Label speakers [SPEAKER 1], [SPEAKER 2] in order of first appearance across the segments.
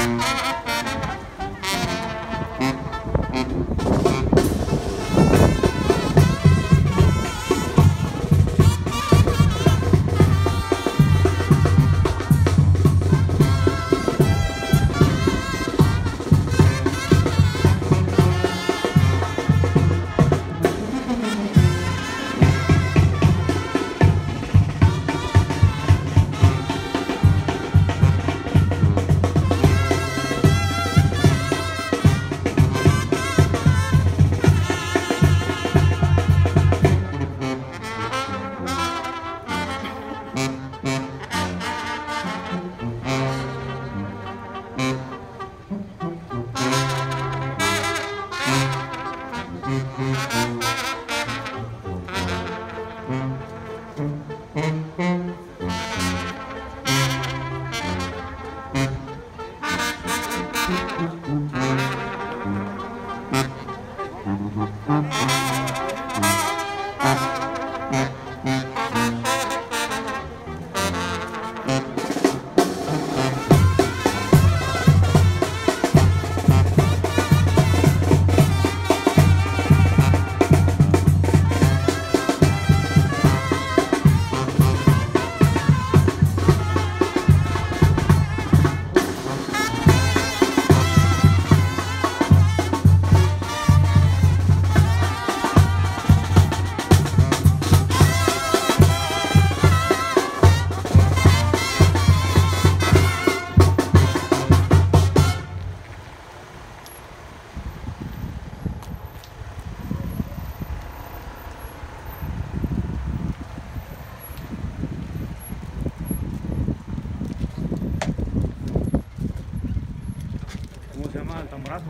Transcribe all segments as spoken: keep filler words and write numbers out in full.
[SPEAKER 1] Tamborazo.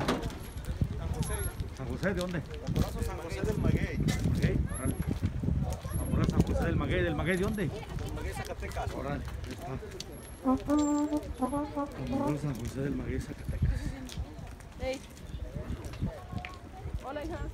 [SPEAKER 2] San José.
[SPEAKER 1] ¿San José de dónde?
[SPEAKER 2] Tamborazo San José del Maguey.
[SPEAKER 1] Maguey, órale. Tamborazo San José del Maguey. ¿Del Maguey de dónde?
[SPEAKER 2] Del Maguey, Zacatecas.
[SPEAKER 1] Órale, ahí está. Tamborazo San José del Maguey, Zacatecas.
[SPEAKER 3] Hey. Hola, hija.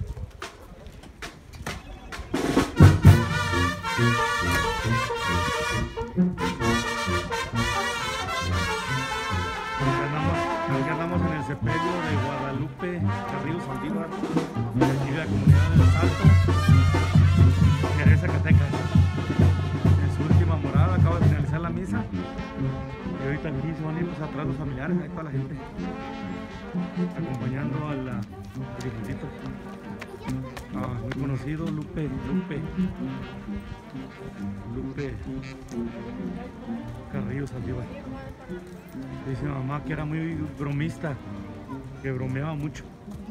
[SPEAKER 1] Aquí andamos en el sepelio de Guadalupe Carrillo Saldívar, de aquí de la comunidad del Salto, de Zacatecas. En su última morada, acaba de finalizar la misa. Y ahorita aquí se van a ir pues, atrás los familiares, ahí toda la gente, acompañando a la difuntita. Ah, muy conocido, Lupe, Lupe, Lupe Carrillo Saldívar. Dice mi mamá que era muy bromista, que bromeaba mucho.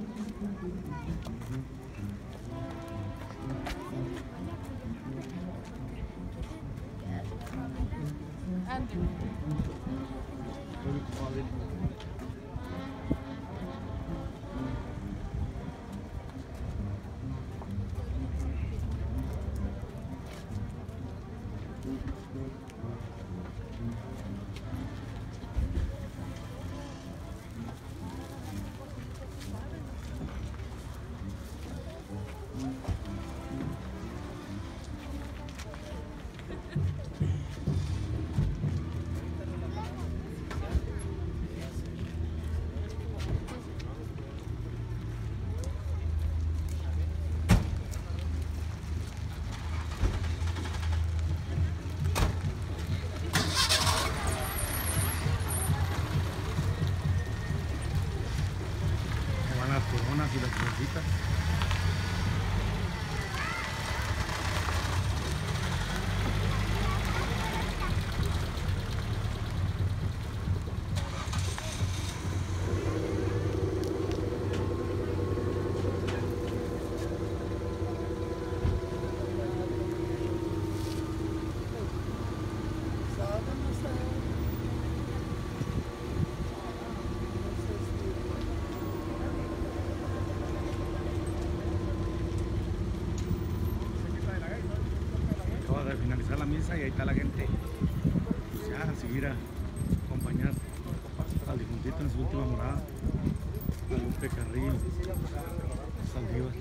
[SPEAKER 1] Y las florcitas. De finalizar la misa y ahí está la gente pues ya a seguir a acompañar al difuntito en su última morada, a Lupe Carrillo Saldívar.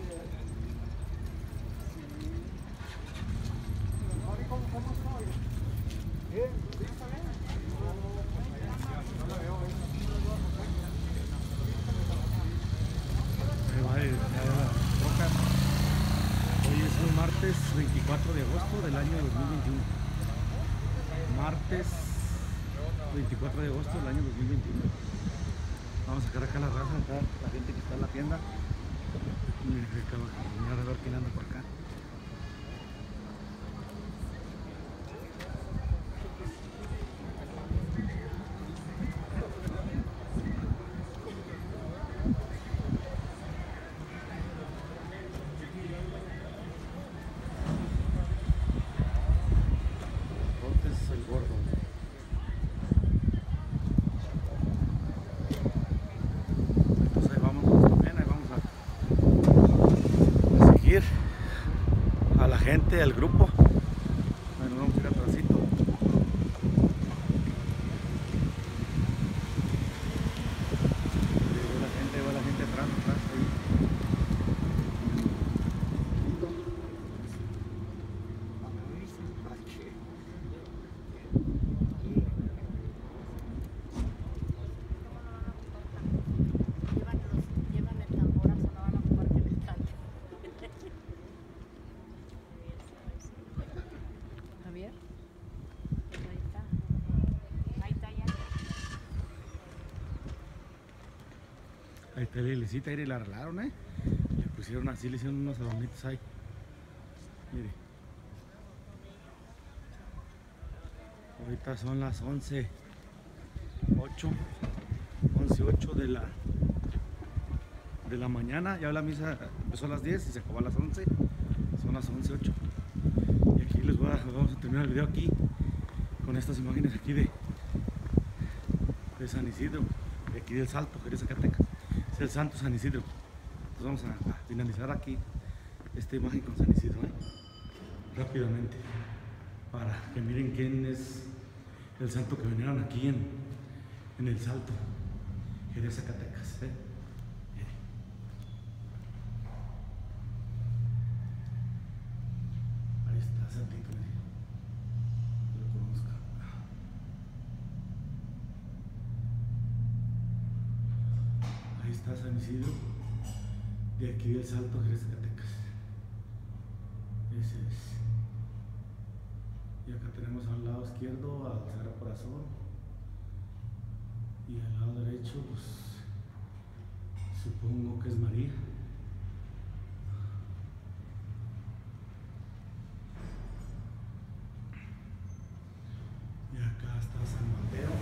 [SPEAKER 1] martes veinticuatro de agosto del año dos mil veintiuno. Martes veinticuatro de agosto del año dos mil veintiuno. Vamos a sacar acá la raza, acá la gente que está en la tienda. Miren, acabo de terminar de ver quién anda por acá. El gordo. Entonces ahí vamos también, ahí vamos a, a seguir a la gente, al grupo. Bueno, vamos a ir atrásito. Ahí va la gente, ahí va la gente atrás, atrás, ahí.
[SPEAKER 3] Javier, ahí está, ahí está ya.
[SPEAKER 1] Ahí está la iglesita, y la arreglaron, eh. Le pusieron así, le hicieron unos adornitos ahí. Mire. Ahorita son las once, ocho, once, ocho de la de la mañana. Ya la misa empezó a las diez y se acabó a las once. Son las once, ocho. Y aquí les voy a, vamos a terminar el video aquí con estas imágenes aquí de, de San Isidro, de aquí del Salto, Jerez, Zacatecas. Es el Santo San Isidro. Entonces vamos a, a finalizar aquí esta imagen con San Isidro, ¿eh? Rápidamente, para que miren quién es el santo que vinieron aquí en, en el Salto, Jerez, Zacatecas, ¿eh? Ahí está Santito, miren. Lo conozco. Ahí está San Isidro, de aquí del Salto, Jerez, Zacatecas. Ese es. Y acá tenemos al lado izquierdo al Sagrado Corazón. Y al lado derecho, pues supongo que es María. Y acá está San Mateo.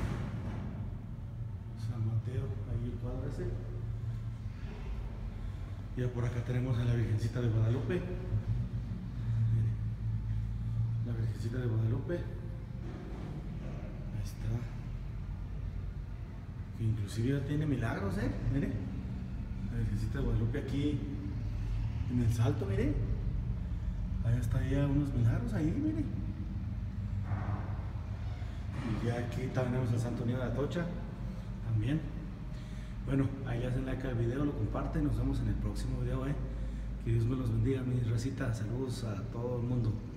[SPEAKER 1] San Mateo, ahí el cuadro ese. Y por acá tenemos a la Virgencita de Guadalupe. Mire, la Virgencita de Guadalupe. Ahí está. Que inclusive ya tiene milagros, ¿eh? Mire. La Virgencita de Guadalupe aquí en el Salto, mire. Ahí está ya unos milagros ahí, mire. Y ya aquí tenemos al Santo Niño de Atocha también. Bueno, ahí le hacen like al video, lo comparten, nos vemos en el próximo video, eh. Que Dios me los bendiga, mi racita, saludos a todo el mundo.